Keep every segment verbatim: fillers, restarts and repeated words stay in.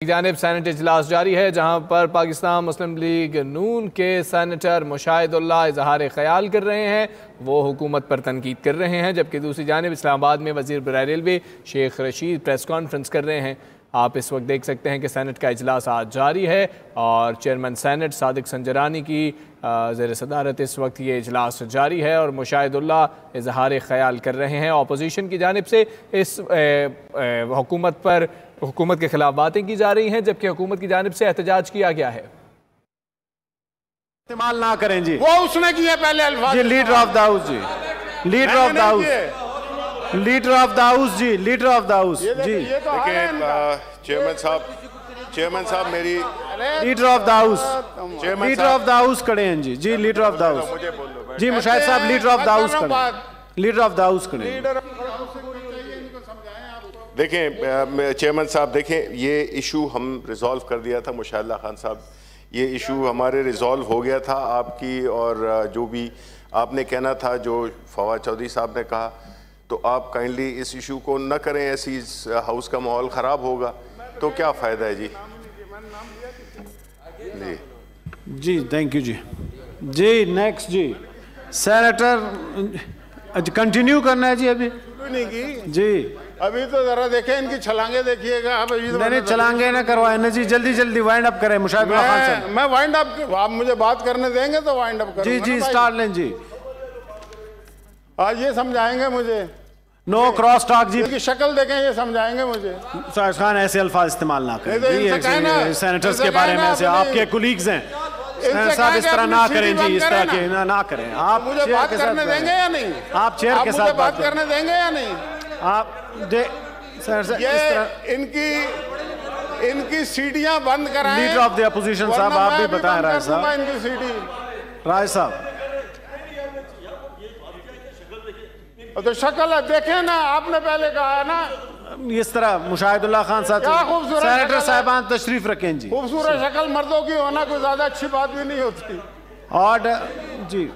जानिब सेनेट इजलास जारी है, जहां पर पाकिस्तान मुस्लिम लीग नून के सेनेटर मुशाहिदुल्लाह इजहार ख्याल कर रहे हैं, वो हुकूमत पर तनकीद कर रहे हैं। जबकि दूसरी जानिब इस्लामाबाद में वज़ीर बराए railway Sheikh Rashid press conference कर रहे हैं। आप इस वक्त देख सकते हैं कि सेनेट का इजलास आज जारी है और चेयरमैन सेनेट सादिक संजरानी की ज़ेर सदारत इस वक्त ये इजलास जारी है और मुशाहिदुल्लाह इजहार ख्याल कर रहे हैं। अपोजिशन की जानिब से इस हुकूमत पर हुकूमत के खिलाफ बातें की जा रही हैं, जबकि हुकूमत की जानिब से एहतजाज किया गया है। इस्तेमाल ना करें जी, वो उसने किया पहले अल्फाज। जी लीडर ऑफ द हाउस जी, leader of the house, leader of the house जी, लीडर ऑफ द हाउस जी। देखिए चेयरमैन साहब, चेयरमैन साहब मेरी leader of the house, leader of the house खड़े हैं जी, जी लीडर ऑफ द हाउस जी, मुशाहिद साहब लीडर ऑफ द हाउस खड़े, लीडर ऑफ द हाउस खड़े। देखें चेयरमैन साहब, देखें ये इशू हम रिजॉल्व कर दिया था। मुशाहिदुल्लाह खान साहब, ये इशू हमारे रिजॉल्व हो गया था आपकी, और जो भी आपने कहना था, जो फवाद चौधरी साहब ने कहा, तो आप काइंडली इस इशू को न करें। ऐसी हाउस का माहौल ख़राब होगा तो क्या फ़ायदा है जी। जी जी थैंक यू जी। जी नेक्स्ट जी, सेनेटर कंटिन्यू करना है जी। अभी नहीं की जी, अभी तो जरा देखें इनकी छलांगे देखिएगा। अब नहीं नहीं छलांगे ना करवाए ना जी, जल्दी जल्दी वाइंड अप करें मुशाहिदुल्लाह खान साहब। मैं वाइंड अप, आप मुझे बात करने देंगे तो वाइंड अप जी जी स्टार्ट लें जी। आज ये समझाएंगे मुझे, नो क्रॉस टॉक जी, इनकी शक्ल देखें ये समझाएंगे मुझे। साजिद खान ऐसे अल्फाज इस्तेमाल ना करें सेनेटर्स के बारे में, ऐसे आपके कुलीग्स हैं साहब, इस तरह ना करें जी, इस तरह के ना ना करें। आप मुझे बात करने देंगे या नहीं? आप चेयर के साथ बात करने देंगे या नहीं? आप दे सर ये इनकी इनकी सीढ़ियां बंद कराएं। लीडर ऑफ द अपोजिशन साहब, आप भी बताएं राय साहब, इनकी सीढ़ी राय साहब। तो शक्ल देखें ना, आपने पहले कहा ना इस तरह मुशाहिदुल्लाह खान साहब, सेनेटर साहिबान तशरीफ रखें जी। खूबसूरत शक्ल मर्दों की होना कोई ज्यादा अच्छी बात भी नहीं होती। ऑर्डर जी।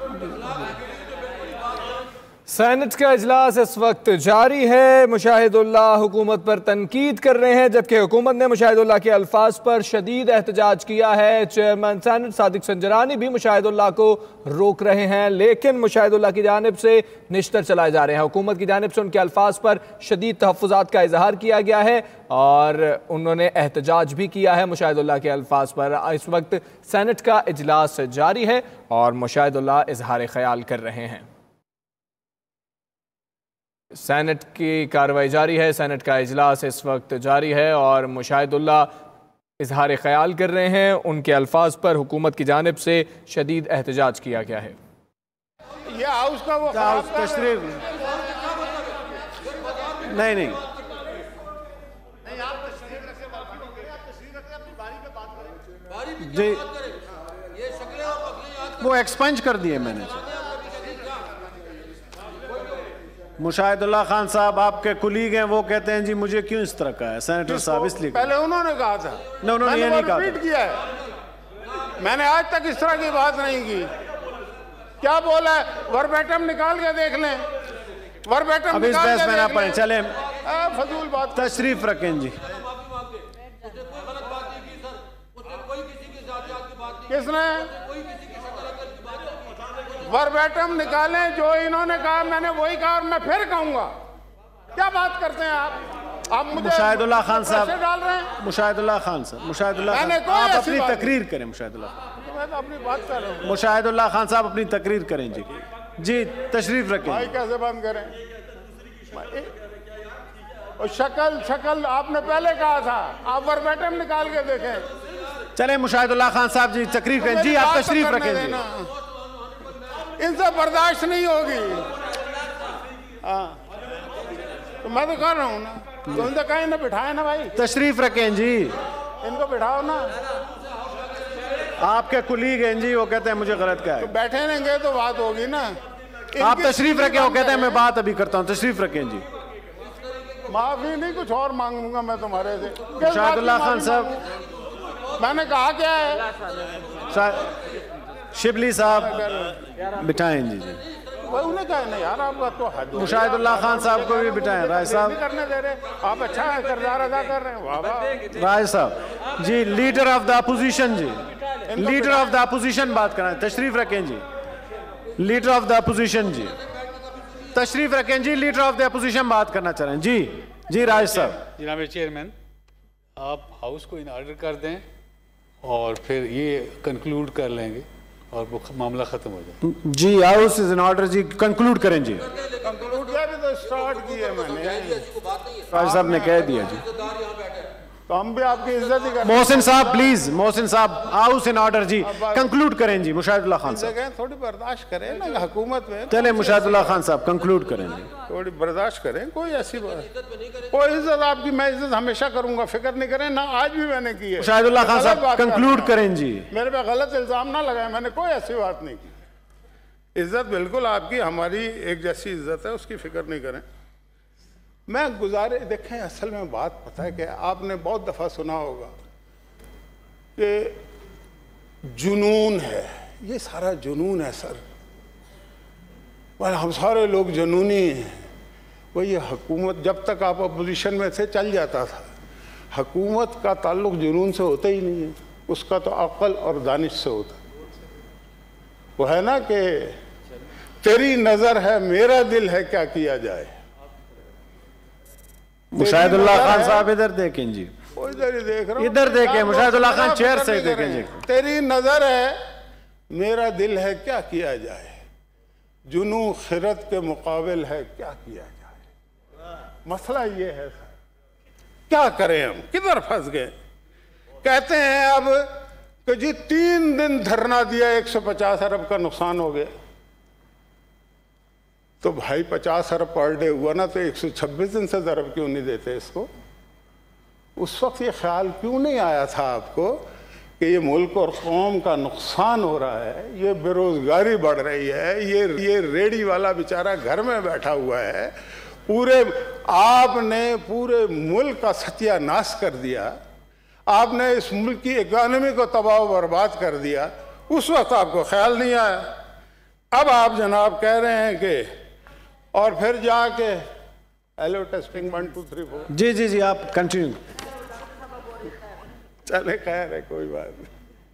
सेनेट का इजलास इस वक्त जारी है। मुशाहिदुल्लाह हुकूमत पर तनकीद कर रहे हैं, जबकि हुकूमत ने मुशाहिदुल्लाह के अल्फाज पर शदीद एहतजाज किया है। चेयरमैन सेनेट सादिक संजरानी भी मुशाहिदुल्लाह को रोक रहे हैं, लेकिन मुशाहिदुल्लाह की जानिब से निश्तर चलाए जा रहे हैं। हुकूमत की जानिब से उनके अल्फाज पर शदीद तहफ़्फ़ुज़ात का इजहार किया गया है और उन्होंने एहतजाज भी किया है मुशाहिदुल्लाह के अल्फाज पर। इस वक्त सेनेट का इजलास जारी है और मुशाहिदुल्लाह इजहार ख्याल कर रहे हैं। सेनेट की कार्रवाई जारी है, सेनेट का इजलास इस वक्त जारी है और मुशाहिदुल्लाह इजहार ख्याल कर रहे हैं। उनके अल्फाज पर हुकूमत की जानिब से शदीद एहतजाज किया गया है। ये हाउस का वो हाउस तशरीफ नहीं नहीं जी, वो एक्सपंज कर दिए मैंने। मुशाहिदुल्लाह खान साहब आपके कुलीग हैं, वो कहते हैं जी मुझे क्यों इस तरह का है सेनेटर साहब, इसलिए पहले उन्होंने कहा था। नहीं उन्होंने ये नहीं कहा, रिपीट किया है। मैंने आज तक इस तरह की बात नहीं की। क्या बोला है? वर्बेटम निकाल के देख लें, वर्बेटम अब इस बहस में ना पड़े, चले फजूल बात। तशरीफ रखें जी। किसने? वर्बेटम निकालें, जो इन्होंने कहा मैंने वही कहा और मैं फिर कहूंगा। क्या बात करते हैं आप? आप मुझे मुशाहिदुल्लाह खान साहब डाल रहे हैं। मुशाहिदुल्लाह खान साहब, मुशाहिदुल्लाह आप अपनी तकरीर करें। मुशाहिदुल्लाह मैं तो अपनी बात कर रहा हूँ। मुशाहिदुल्लाह खान साहब अपनी तकरीर करें जी। जी तशरीफ रखें। भाई कैसे बंद करें? और शक्ल शक्ल आपने पहले कहा था, आप वर्बेटम निकाल के देखें। चले मुशाहिदुल्लाह खान साहब जी तकरीर करें जी, आप तशरीफ रखें जी। इनसे बर्दाश्त नहीं होगी। हाँ तो मैं तो कर रहा हूँ ना, तो इनसे कहीं ना बिठाए ना भाई। तशरीफ रखें जी, इनको बिठाओ ना। आपके कुलीग हैं जी, वो कहते हैं मुझे गलत क्या है। तो बैठे रहेंगे तो बात होगी ना। आप तशरीफ रखें, वो कहते हैं मैं बात अभी करता हूँ। तशरीफ रखें जी। माफी नहीं, कुछ और मांगूंगा मैं तुम्हारे से। मुशाहिदुल्लाह खान साहब, मैंने कहा क्या है? शिबली साहब बिठाएं जी जी। उन्हें कहा नहीं यार, आपका तो हद। मुशाहिदुल्लाह खान साहब को भी बिठाएं। राय साहब करने दे रहे आप, अच्छा किरदार अदा कर रहे हैं। वाह वाह। राय साहब जी लीडर ऑफ द अपोजिशन जी, लीडर ऑफ द अपोजिशन बात करना है, तशरीफ रखें जी। लीडर ऑफ द अपोजिशन जी तशरीफ रखें जी, लीडर ऑफ द अपोजिशन बात करना चाह रहे हैं जी। जी राज साहब। जनाब चेयरमैन, आप हाउस को इन ऑर्डर कर दें और फिर ये कंक्लूड कर लेंगे और वो मामला खत्म हो जाए। जी हाउस इज इन ऑर्डर जी, कंक्लूड करें जी। कंक्लूड किया भी तो स्टार्ट किया मैंने, राज साहब ने कह दिया जी, तो हम भी आपकी इज्जत ही करते हैं। मोहसिन साहब प्लीज, मोहसिन साहब हाउस इन ऑर्डर जी, कंक्लूड करें जी। मुशाहिदुल्लाह खान साहब थोड़ी बर्दाश्त करें ना, हुकूमत में चले मुशाहिदुल्लाह खान साहब कंक्लूड करें जी। थोड़ी बर्दाश्त करें, कोई ऐसी बात, कोई इज्जत आपकी मैं इज्जत हमेशा करूंगा, फिक्र नहीं करें ना, आज भी मैंने की है। मुशाहिदुल्लाह खान साहब कंक्लूड करें जी। मेरे पे गलत इल्जाम ना लगाए, मैंने कोई ऐसी बात नहीं की। इज्जत बिल्कुल आपकी, हमारी एक जैसी इज्जत है, उसकी फिक्र नहीं करें। मैं गुजारे देखें, असल में बात पता है कि आपने बहुत दफ़ा सुना होगा कि जुनून है, ये सारा जुनून है सर, पर हम सारे लोग जुनूनी हैं। वो ये हुकूमत जब तक आप अपोजिशन में थे चल जाता था, हुकूमत का ताल्लुक जुनून से होता ही नहीं है, उसका तो अक्ल और दानिश से होता। वो है ना कि तेरी नज़र है मेरा दिल है क्या किया जाए। मुशाहिदुल्लाह खान साहब इधर देखें जी, इधर ही देख रहा हूं, इधर देखें। मुशाहिदुल्लाह खान चेयर से देखें जी। तेरी नजर है मेरा दिल है क्या किया जाए, जुनू खिरत के मुकाबिल है क्या किया जाए। मसला ये है सर, क्या करें हम, किधर फंस गए। कहते हैं अब कि जी तीन दिन धरना दिया, एक सौ पचास अरब का नुकसान हो गया। तो भाई पचास अरब पर डे हुआ ना, तो एक सौ छब्बीस दिन से अरब क्यों नहीं देते इसको। उस वक्त ये ख्याल क्यों नहीं आया था आपको कि ये मुल्क और कौम का नुकसान हो रहा है, ये बेरोजगारी बढ़ रही है, ये ये रेडी वाला बेचारा घर में बैठा हुआ है, पूरे आपने पूरे मुल्क का सत्यानाश कर दिया, आपने इस मुल्क की इकॉनमी को तबाह बर्बाद कर दिया। उस वक्त आपको ख्याल नहीं आया। अब आप जनाब कह रहे हैं कि और फिर जाके hello testing one two three four. जी जी जी आप कंटिन्यू चले, कह रहे कोई बात नहीं।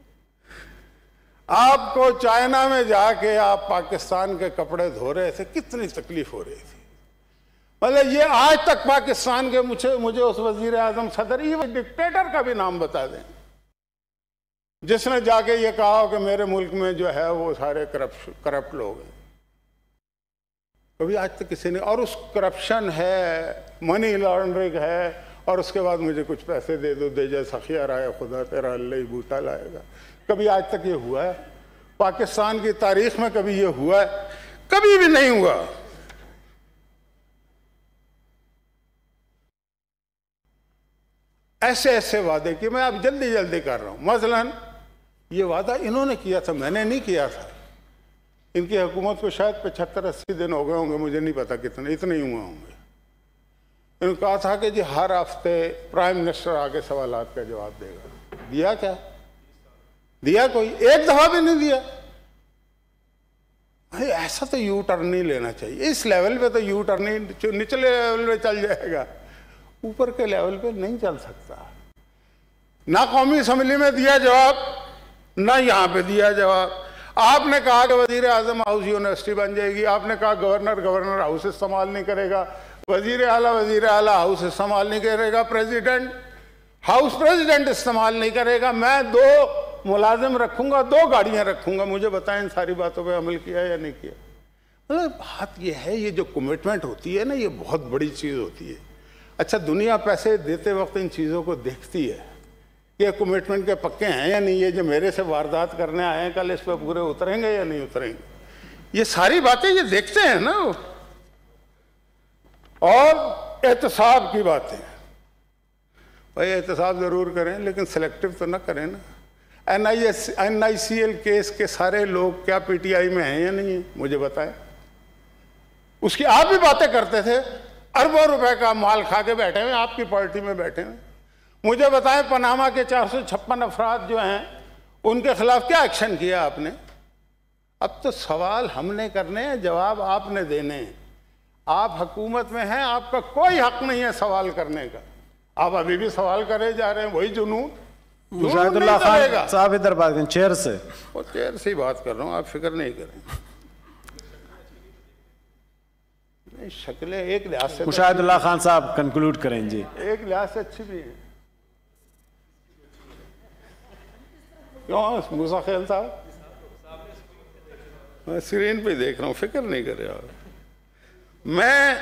आपको चाइना में जाके आप पाकिस्तान के कपड़े धो रहे थे, कितनी तकलीफ हो रही थी। मतलब ये आज तक पाकिस्तान के मुझे मुझे उस वजीर आजम सदर, ये डिक्टेटर का भी नाम बता दें जिसने जाके ये कहा हो कि मेरे मुल्क में जो है वो सारे करप्ट करप्ट लोग हैं। कभी आज तक किसी ने, और उस करप्शन है, मनी लॉन्ड्रिंग है, और उसके बाद मुझे कुछ पैसे दे दो, दे जाए सखिया राय खुदा तेरा अल्लाह ही बूटा लाएगा। कभी आज तक ये हुआ है पाकिस्तान की तारीख में? कभी ये हुआ है? कभी भी नहीं हुआ। ऐसे ऐसे वादे कि मैं अब जल्दी जल्दी कर रहा हूं। मसलन ये वादा इन्होंने किया था, मैंने नहीं किया था। इनकी हुकूमत को शायद पचहत्तर अस्सी दिन हो गए होंगे, मुझे नहीं पता कितने, इतने ही हुए होंगे। इन्होंने कहा था कि जी हर हफ्ते प्राइम मिनिस्टर आके सवालात का जवाब देगा। दिया क्या? दिया कोई? एक दफा भी नहीं दिया। भाई ऐसा तो यू टर्न नहीं लेना चाहिए। इस लेवल पे तो यू टर्न नहीं, निचले लेवल पे चल जाएगा, ऊपर के लेवल पे नहीं चल सकता। ना कौमी असम्बली में दिया जवाब, ना यहाँ पे दिया जवाब। आपने कहा कि वजीर आजम हाउस यूनिवर्सिटी बन जाएगी, आपने कहा गवर्नर गवर्नर हाउस इस्तेमाल नहीं करेगा, वजीर आला वजीर आला हाउस इस्तेमाल नहीं करेगा, प्रेसिडेंट हाउस प्रेसिडेंट इस्तेमाल नहीं करेगा, मैं दो मुलाजिम रखूंगा, दो गाड़ियां रखूंगा। मुझे बताएं इन सारी बातों पे अमल किया या नहीं किया? मतलब बात यह है, ये जो कमिटमेंट होती है ना, ये बहुत बड़ी चीज़ होती है। अच्छा, दुनिया पैसे देते वक्त इन चीज़ों को देखती है, ये कमिटमेंट के पक्के हैं या नहीं, ये जो मेरे से वारदात करने आए हैं कल इस पर पूरे उतरेंगे या नहीं उतरेंगे, ये सारी बातें ये देखते हैं ना। और एहतसाब की बातें, भाई एहतसाब ज़रूर करें लेकिन सिलेक्टिव तो ना करें ना। N I S N I C L case के सारे लोग क्या पी टी आई में हैं या नहीं है, मुझे बताएं। उसकी आप भी बातें करते थे, अरबों रुपए का माल खा के बैठे हुए, आपकी पार्टी में बैठे हुए। मुझे बताएं पनामा के चार सौ छप्पन अफराद जो हैं उनके खिलाफ क्या एक्शन किया आपने? अब तो सवाल हमने करने हैं, जवाब आपने देने हैं। आप हुकूमत में हैं, आपका कोई हक नहीं है सवाल करने का। आप अभी भी सवाल करे जा रहे हैं, वही जुनून मुशाहिदुल्लाह खान साहब इधर बात करें चेयर से। वो चेयर से ही बात कर रहा हूँ, आप फिक्र नहीं करें। नहीं, शक्लें एक लिहाज से मुशाहिदुल्लाह खान साहब कंक्लूड करें जी। एक लिहाज से अच्छी भी है। क्यों मूसा खेल साहब, मैं स्क्रीन पे देख रहा हूँ, फिक्र नहीं कर रहे आप। मैं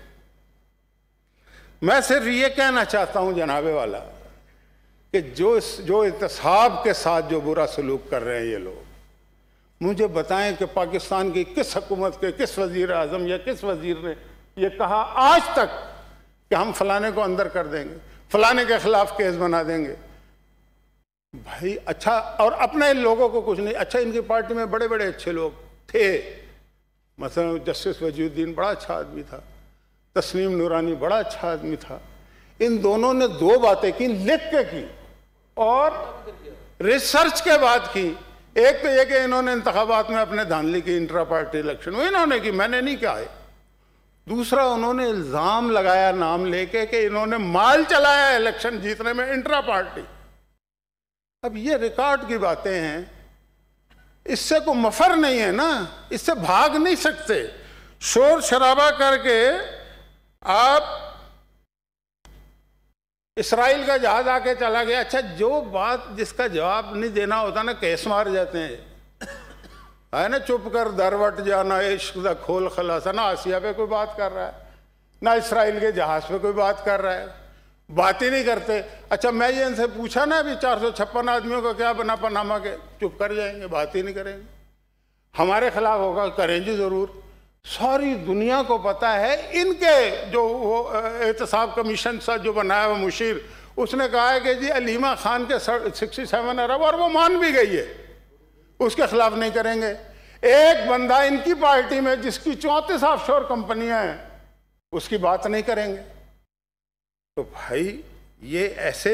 मैं सिर्फ ये कहना चाहता हूँ जनाबे वाला कि जो जो इत्तेसाब के साथ जो बुरा सलूक कर रहे हैं ये लोग, मुझे बताएं कि पाकिस्तान की किस हुकूमत के किस वजीर आजम या किस वजीर ने ये कहा आज तक कि हम फलाने को अंदर कर देंगे, फलाने के खिलाफ केस बना देंगे। भाई अच्छा, और अपने लोगों को कुछ नहीं। अच्छा, इनकी पार्टी में बड़े बड़े अच्छे लोग थे, मसलन जस्टिस वजीउद्दीन बड़ा अच्छा आदमी था, तस्नीम नूरानी बड़ा अच्छा आदमी था। इन दोनों ने दो बातें की, लिख के की और रिसर्च के बाद की। एक तो ये कि इन्होंने इंतखाबात में अपने धांधली की, इंट्रा पार्टी इलेक्शन वो इन्होंने की, मैंने नहीं कहा है। दूसरा, उन्होंने इल्ज़ाम लगाया नाम लेके कि इन्होंने माल चलाया इलेक्शन जीतने में, इंट्रा पार्टी। अब ये रिकॉर्ड की बातें हैं, इससे कोई मफर नहीं है ना, इससे भाग नहीं सकते। शोर शराबा करके आप इसराइल का जहाज आके चला गया। अच्छा, जो बात जिसका जवाब नहीं देना होता ना, केस मार जाते हैं, है ना, चुप कर दरवट जाना, इश्क दा खोल खलासा। ना आसिया पे कोई बात कर रहा है, ना इसराइल के जहाज पे कोई बात कर रहा है, बात ही नहीं करते। अच्छा, मैं ये इनसे पूछा ना अभी चार सौ छप्पन आदमियों का क्या बना पनामा के, चुप कर जाएंगे, बात ही नहीं करेंगे। हमारे खिलाफ होगा, करेंगे जरूर। सारी दुनिया को पता है, इनके जो वो एहतसाब कमीशन सा जो बनाया हुआ मुशीर, उसने कहा है कि जी अलीमा खान के सिक्सटी सेवन अरब, और वो मान भी गई है, उसके खिलाफ नहीं करेंगे। एक बंदा इनकी पार्टी में जिसकी चौंतीस ऑफशोर कंपनियां हैं, उसकी बात नहीं करेंगे। तो भाई ये ऐसे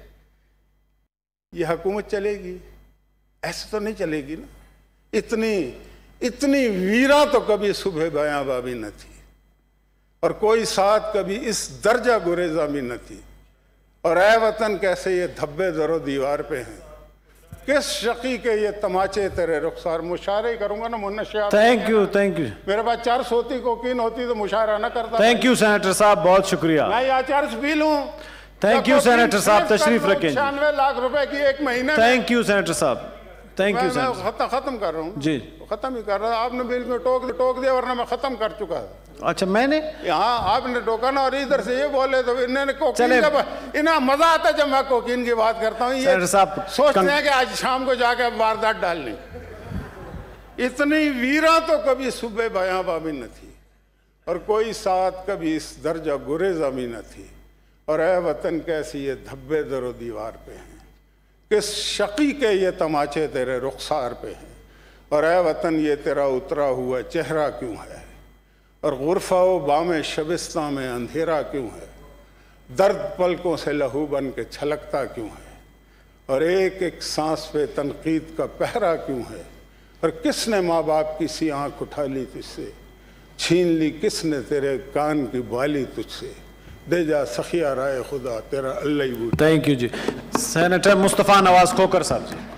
ये हुकूमत चलेगी? ऐसे तो नहीं चलेगी ना। इतनी इतनी वीरा तो कभी सुबह बयां बाबी न थी, और कोई साथ कभी इस दर्जा गुरेजा भी न थी। और ऐ वतन कैसे ये धब्बे दरो दीवार पे हैं, किस शकी के ये तमाचे तेरे रुखसार। मुशायरे करूंगा ना मुन्नशिया। Thank you thank you. मेरे पास चार सोती कोकीन होती तो मुशायरा ना करता। थैंक यू सेनेटर साहब, बहुत शुक्रिया। मैं यहाँ चार पी लूं। थैंक यू सेनेटर साहब, तशरीफ रखें। छियानवे लाख रुपए की एक महीने। थैंक यू सेनेटर साहब, थैंक यू सेनेटर। खत्म खत्म कर रहा हूँ जी, खत्म ही कर रहा। आपने बिल में टोक टोक दिया, वरना मैं खत्म कर चुका है। अच्छा, मैंने यहाँ आपने टोका ना, और इधर से ये बोले तो इन्होंने कोकीन का, इन्हें मजा आता है जब मैं कोकीन की बात करता हूँ। ये सोचते हैं कि आज शाम को जाके वारदात डालनी। इतनी वीरा तो कभी सुबह बयां बाबी न थी, और कोई साथ कभी इस दर्जा गुरेजा भी न थी। और ऐ वतन कैसी ये धब्बे दरो दीवार पे हैं, किस शकी के ये तमाचे तेरे रुखसार पे हैं। और ऐ वतन ये तेरा उतरा हुआ चेहरा क्यों है, और गुरफा व बामे शबिस्ता में अंधेरा क्यों है। दर्द पलकों से लहू बन के छलकता क्यों है, और एक एक सांस पे तनकीद का पहरा क्यों है। और किसने माँ बाप की सी आँख उठा ली तुझसे, छीन ली किसने तेरे कान की बाली तुझसे। दे जा सखिया राय खुदा तेरा अल्लाह ही। थैंक यू जी। सेनेटर मुस्तफ़ा नवाज खोकर साहब जी।